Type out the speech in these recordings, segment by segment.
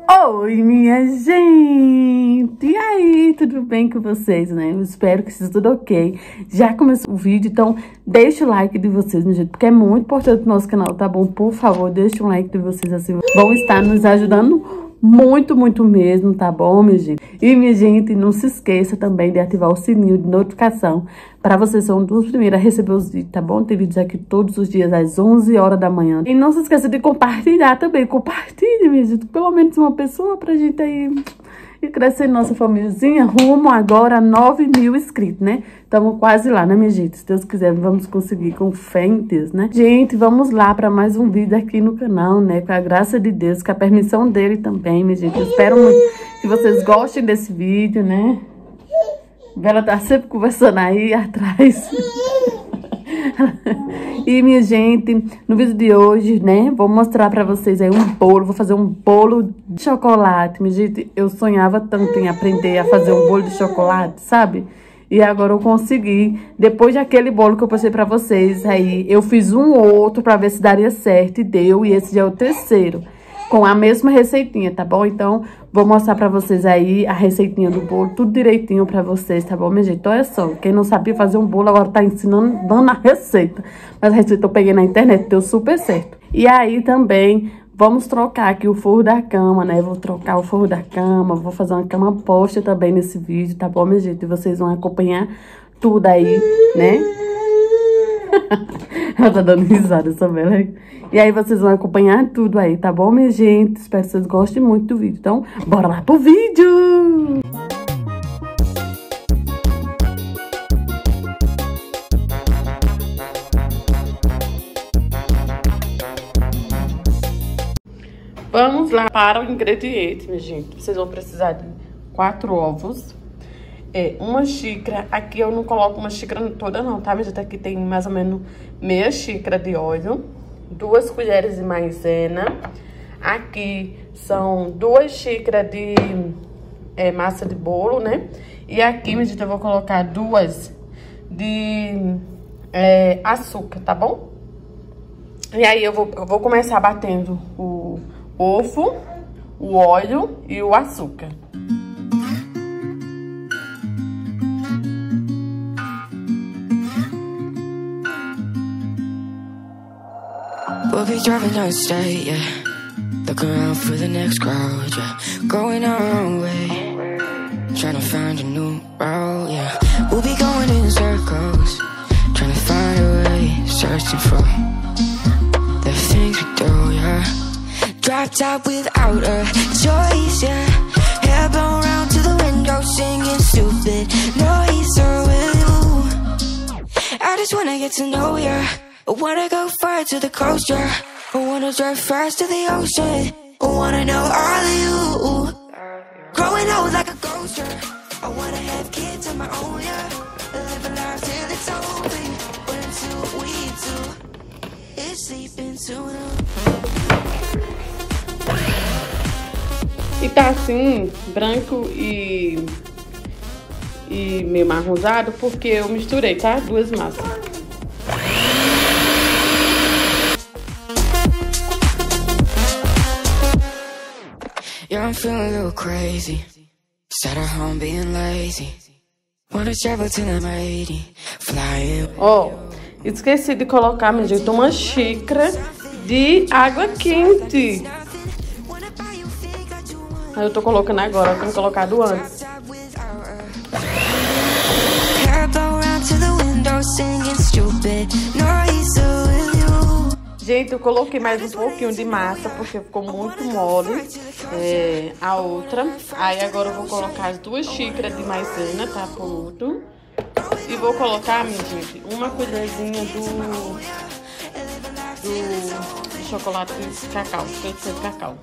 Oi, minha gente! E aí, tudo bem com vocês, né? Eu espero que seja tudo ok. Já começou o vídeo, então deixa o like de vocês, minha gente, porque é muito importante pro nosso canal, tá bom? Por favor, deixa um like de vocês, assim vão estar nos ajudando muito, muito mesmo, tá bom, minha gente? E, minha gente, não se esqueça também de ativar o sininho de notificação para vocês serem os primeiros a receber os vídeos, tá bom? Tem vídeos aqui todos os dias às 11 horas da manhã. E não se esqueça de compartilhar também. Compartilhe, minha gente, pelo menos uma pessoa pra gente aí e crescer nossa famíliazinha rumo agora a 9.000 inscritos, né? Estamos quase lá, né, minha gente? Se Deus quiser, vamos conseguir com fé em Deus, né? Gente, vamos lá para mais um vídeo aqui no canal, né? Com a graça de Deus, com a permissão dele também, minha gente. Eu espero muito que vocês gostem desse vídeo, né? Bela tá sempre conversando aí atrás. E, minha gente, no vídeo de hoje, né, vou mostrar pra vocês aí um bolo. Vou fazer um bolo de chocolate. Minha gente, eu sonhava tanto em aprender a fazer um bolo de chocolate, sabe? E agora eu consegui. Depois daquele bolo que eu postei pra vocês, aí eu fiz um outro pra ver se daria certo e deu. E esse já é o terceiro, com a mesma receitinha, tá bom? Então, vou mostrar pra vocês aí a receitinha do bolo, tudo direitinho pra vocês, tá bom, minha gente? Então, olha só, quem não sabia fazer um bolo, agora tá ensinando, dando a receita. Mas a receita eu peguei na internet, deu super certo. E aí, também, vamos trocar aqui o forro da cama, né? Vou trocar o forro da cama, vou fazer uma cama posta também nesse vídeo, tá bom, minha gente? E vocês vão acompanhar tudo aí, né? Ela tá dando risada, essa velha. E aí vocês vão acompanhar tudo aí, tá bom, minha gente? Espero que vocês gostem muito do vídeo. Então, bora lá pro vídeo! Vamos lá para o ingrediente, minha gente. Vocês vão precisar de 4 ovos. Uma xícara, aqui eu não coloco uma xícara toda não, tá, minha gente? Aqui tem mais ou menos meia xícara de óleo, 2 colheres de maisena, aqui são 2 xícaras de massa de bolo, né? E aqui, minha gente, eu vou colocar 2 de açúcar, tá bom? E aí eu vou começar batendo o ovo, o óleo e o açúcar. We'll be driving down the state, yeah. Looking around for the next crowd, yeah. Going our own way, trying to find a new route, yeah. We'll be going in circles, trying to find a way, searching for the things we do, yeah. Drop top without a choice, yeah. Hair blown round to the window, singing stupid noise with you. I just wanna get to know ya. I wanna go far to the coast, yeah. I wanna drive fast to the ocean. I wanna know all of you. Growing old like a ghost, yeah. I wanna have kids of my own, yeah. Live a life till it's over. But until we do, it's sleeping soon. E tá assim, branco e meio marronzado, porque eu misturei, tá? 2 massas. Yeah, I'm feeling a little crazy. Sat at home being lazy. Wanna travel till I'm 80. Flying. Ó, esqueci de colocar, minha gente, uma xícara de água quente. Aí eu tô colocando agora, eu tenho colocado antes. Gente, eu coloquei mais um pouquinho de massa, porque ficou muito mole a outra. Aí agora eu vou colocar as 2 xícaras de maisena, tá, por outro. E vou colocar, minha gente, uma colherzinha do chocolate de cacau, feito de cacau.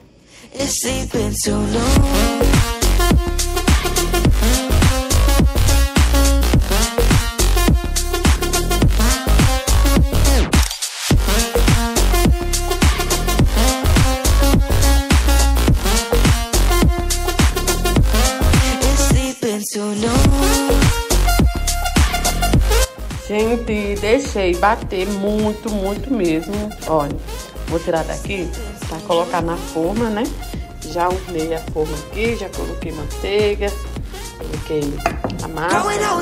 Gente, deixei bater muito mesmo. Olha, vou tirar daqui pra colocar na forma, né? já unei a forma aqui, já coloquei manteiga, coloquei a massa.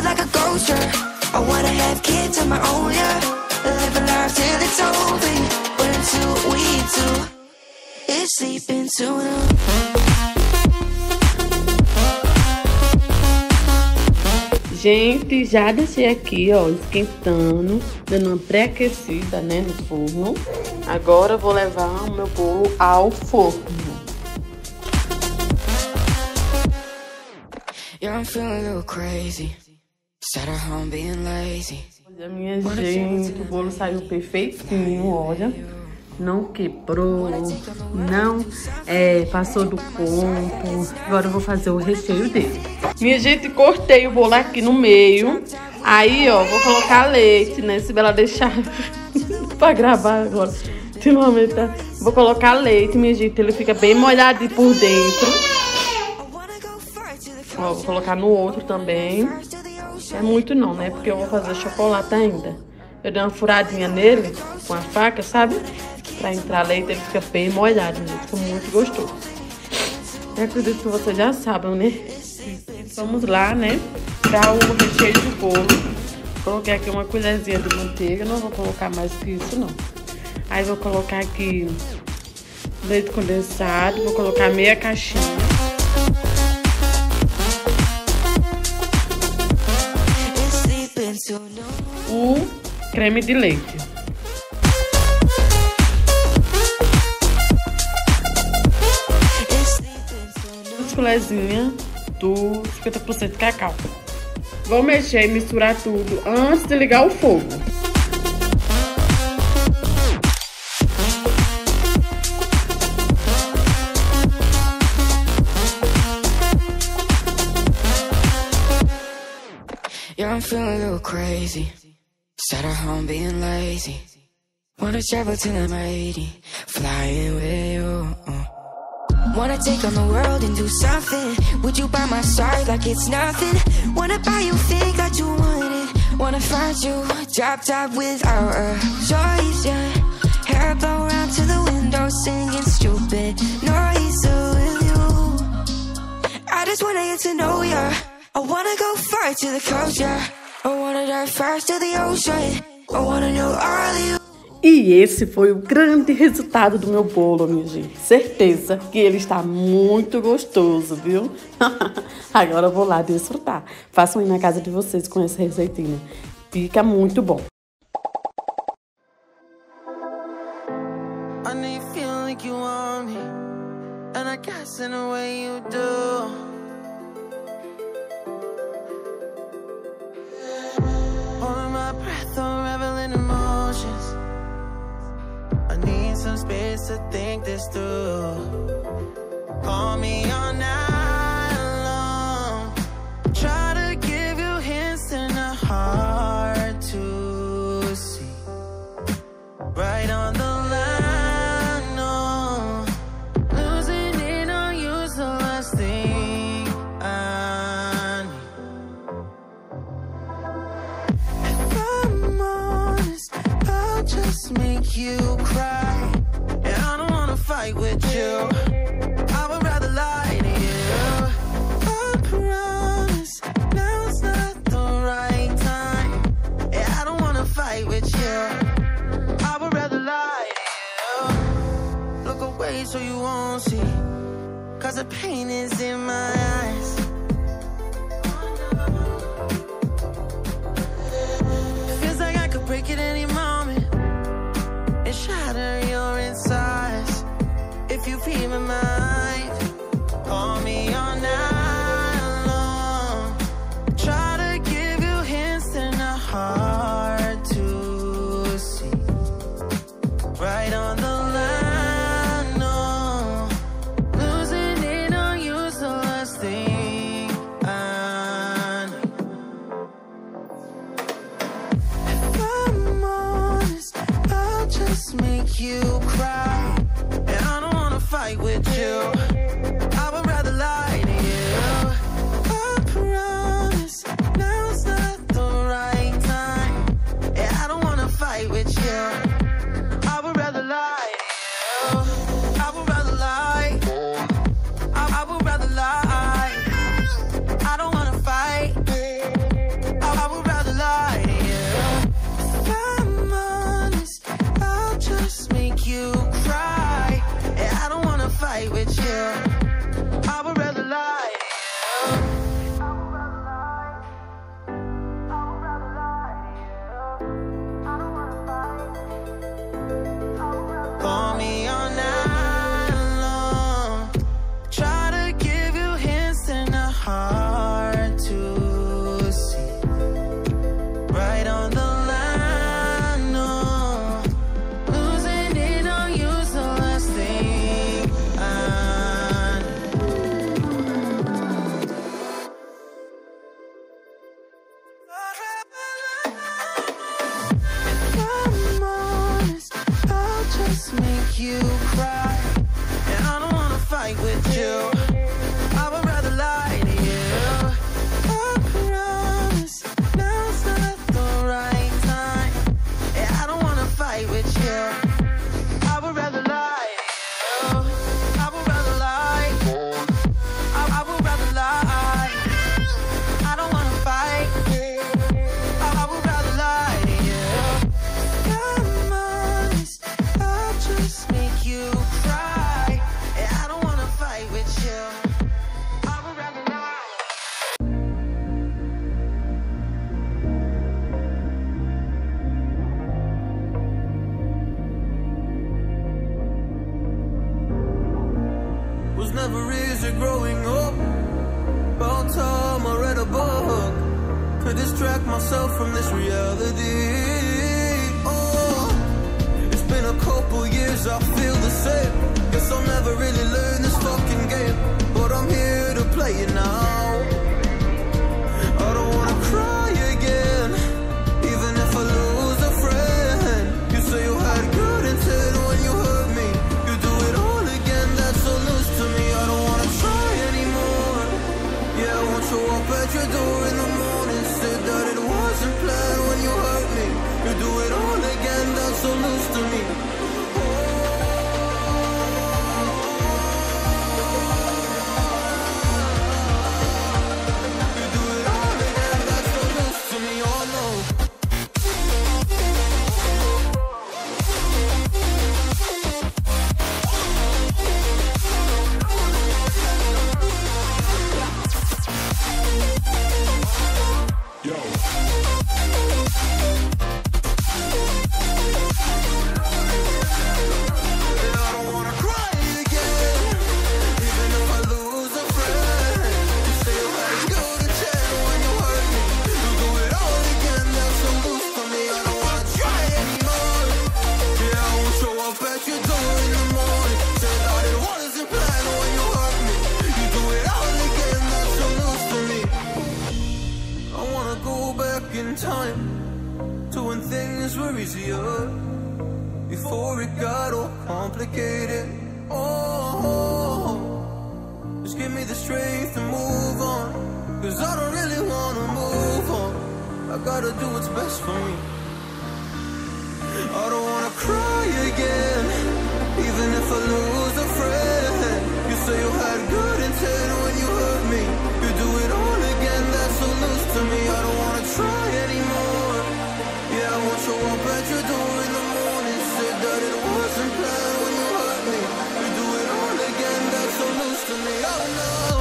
Gente, já deixei aqui, ó, esquentando, dando uma pré-aquecida, né, no forno. Agora eu vou levar o meu bolo ao forno. Olha, minha gente, o bolo saiu perfeitinho, olha. Não quebrou, não passou do ponto. Agora eu vou fazer o recheio dele. Minha gente, cortei o bolo aqui no meio. Aí, ó, vou colocar leite, né? Se ela deixar pra gravar agora. Ultimamente, tá? Vou colocar leite, minha gente. Ele fica bem molhadinho por dentro. Ó, vou colocar no outro também. É muito não, né? Porque eu vou fazer chocolate ainda. Eu dei uma furadinha nele com a faca, sabe? Pra entrar leite, ele fica bem molhado, gente. Fica muito gostoso. Eu acredito que vocês já sabem, né? Vamos lá, né? Para o recheio do bolo. Coloquei aqui uma colherzinha de manteiga. Não vou colocar mais que isso, não. Aí vou colocar aqui leite condensado. Vou colocar meia caixinha. O creme de leite. 2 colherzinhas do 50% de cacau. Vou mexer e misturar tudo antes de ligar o fogo. Yeah, I'm feeling a little crazy. Sat at home being lazy. Wanna travel till I'm 80, flying with you. Wanna take on the world and do something. Would you by my side like it's nothing? Wanna buy you things that you wanted. Wanna find you drop top without a choice, yeah. Hair blow round to the window, singing stupid noise with you. I just wanna get to know ya. I wanna go far to the coast, yeah. I wanna dive first to the ocean. I wanna know all of you. E esse foi o grande resultado do meu bolo, minha gente. Certeza que ele está muito gostoso, viu? Agora eu vou lá desfrutar. Façam aí na casa de vocês com essa receitinha. Fica muito bom. Some space to think this through. Call me all night long. Try to give you hints and a hard to see. Right on the line, no. Losing it on you's the last thing I need. If I'm honest, I'll just make you cry. Fight with you, I would rather lie to you. I promise now's not the right time. Yeah, I don't wanna fight with you. I would rather lie to you. Look away so you won't see, 'cause the pain is in my eyes. Feels like I could break it any moment and shatter your insides. If you feel my mind, call me all night long. Try to give you hints and a hard to see. Right on the line, no. Losing it on you's the last thing I need. If I'm honest, I'll just make you cry. Fight with you. I would rather lie. Call me all night long. Try to give you hints and a hard to see. Right on the line, no. Losing it on you's the last thing I If I'm honest, I'll just make you cry. And I don't wanna fight with you. I would rather lie to you. I promise now's not the right time. And I don't wanna fight with you. I would rather lie to you. I would rather lie. I would rather lie. I don't wanna fight. I would rather lie to you. I'm honest, I'll just make you cry. And I don't wanna fight with you. I would rather lie. Was never easy growing up. About time I read a book to distract myself from this reality. Oh, it's been a couple years, I feel the same. Guess I'll never really learn this fucking game, but I'm here to play it now. I don't wanna cry again, even if I lose a friend. You say you had good intent when you hurt me. You do it all again, that's so loose to me. I don't wanna try anymore. Yeah, I won't show up at your door in the morning. Said that it wasn't planned when you hurt me. You do it all again, that's so loose to me. You do it all again, that's so loose to me. Oh no. I don't wanna cry again, even if I lose a friend. You say you had a good intent when you hurt me. You do it all again, that's so loose to me. I don't wanna try anymore. Yeah, I won't show up at your door in the morning. Said that it wasn't planned when you hurt me. You do it all again, that's so loose to me. I wanna go back in time to when things were easier, before it got all complicated. Oh, just give me the strength to move on, cause I don't really wanna move on. I gotta do what's best for me. I don't wanna cry again, even if I lose a friend. You say you had good intent when you hurt me. You do it all again, that's so loose to me. I don't wanna try anymore. Yeah, I won't show up at your door in the morning. Said that it wasn't planned when you hurt me. You do it all again, that's so loose to me. Oh no.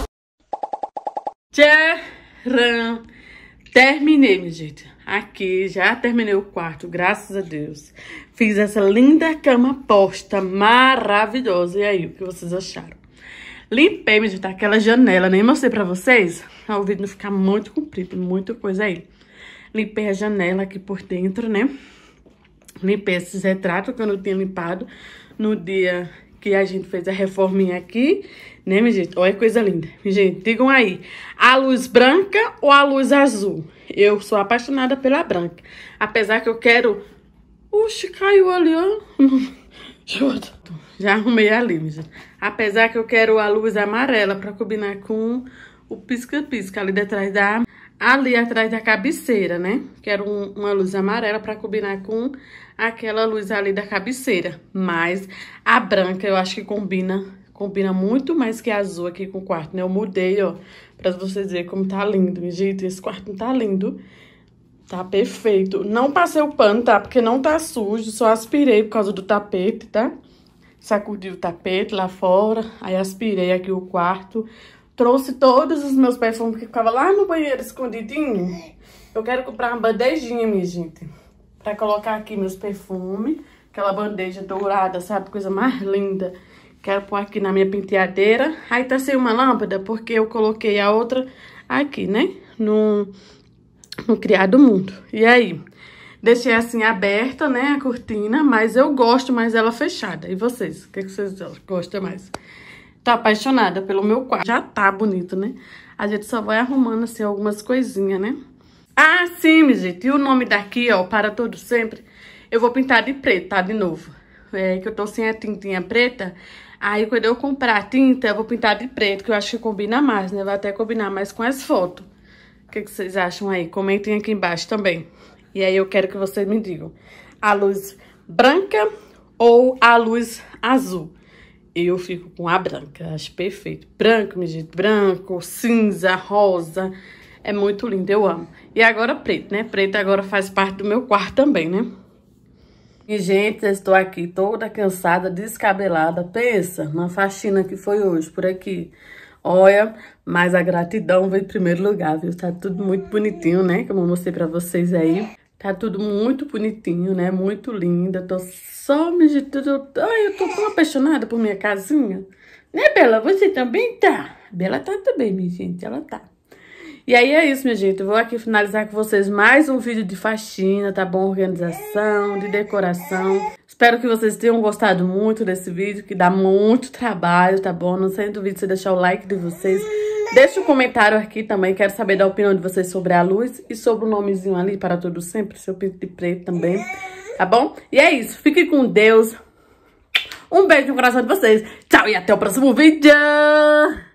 Tcharam! Terminei, minha gente. Aqui, já terminei o quarto, graças a Deus. Fiz essa linda cama posta, maravilhosa. E aí, o que vocês acharam? Limpei, minha gente, aquela janela. Nem mostrei pra vocês. O vídeo não ficar muito comprido, muita coisa aí. Limpei a janela aqui por dentro, né? Limpei esses retratos que eu não tinha limpado no dia que a gente fez a reforminha aqui, né, minha gente? Olha que coisa linda. Minha gente, digam aí, a luz branca ou a luz azul? Eu sou apaixonada pela branca. Apesar que eu quero... Oxi, caiu ali, ó. Já arrumei ali, minha gente. Apesar que eu quero a luz amarela pra combinar com o pisca-pisca ali detrás da... Ali atrás da cabeceira, né? Quero uma luz amarela pra combinar com aquela luz ali da cabeceira. Mas a branca eu acho que combina muito mais que a azul aqui com o quarto, né? Eu mudei, ó, pra vocês verem como tá lindo, minha gente. Esse quarto tá lindo. Tá perfeito. Não passei o pano, tá? Porque não tá sujo. Só aspirei por causa do tapete, tá? sacudi o tapete lá fora, aí aspirei aqui o quarto, trouxe todos os meus perfumes que ficavam lá no banheiro escondidinho. Eu quero comprar uma bandejinha, minha gente, pra colocar aqui meus perfumes, aquela bandeja dourada, sabe, coisa mais linda. Quero pôr aqui na minha penteadeira. Aí tá sem uma lâmpada, porque eu coloquei a outra aqui, né, no Criado Mundo. E aí, deixei assim aberta, né, a cortina, mas eu gosto mais dela fechada. E vocês? O que vocês gostam mais? Tô apaixonada pelo meu quarto. Já tá bonito, né? A gente só vai arrumando, assim, algumas coisinhas, né? Ah, sim, minha gente. E o nome daqui, ó, Para Todo Sempre, eu vou pintar de preto, tá? De novo. É que eu tô sem a tintinha preta. Aí, quando eu comprar a tinta, eu vou pintar de preto, que eu acho que combina mais, né? Vai até combinar mais com as fotos. O que vocês acham aí? Comentem aqui embaixo também. E aí, eu quero que vocês me digam. A luz branca ou a luz azul? Eu fico com a branca, acho perfeito. Branco, minha gente, branco, cinza, rosa. É muito lindo, eu amo. E agora preto, né? Preto agora faz parte do meu quarto também, né? E, gente, eu estou aqui toda cansada, descabelada. Pensa na faxina que foi hoje por aqui. Olha, mas a gratidão veio em primeiro lugar, viu? Tá tudo muito bonitinho, né? Como eu mostrei pra vocês aí. Tá tudo muito bonitinho, né? Muito linda. Tô só me agitando. Ai, eu tô tão apaixonada por minha casinha. Né, Bela? Você também tá? Bela tá também, minha gente. Ela tá. E aí é isso, minha gente. Eu vou aqui finalizar com vocês mais um vídeo de faxina, tá bom? Organização, de decoração. Espero que vocês tenham gostado muito desse vídeo, que dá muito trabalho, tá bom? Não sei do vídeo você deixar o like de vocês. Deixa um comentário aqui também, quero saber da opinião de vocês sobre a luz e sobre o nomezinho ali, Para Todo Sempre, seu pinto de preto também, tá bom? E é isso, fiquem com Deus. Um beijo no coração de vocês. Tchau e até o próximo vídeo.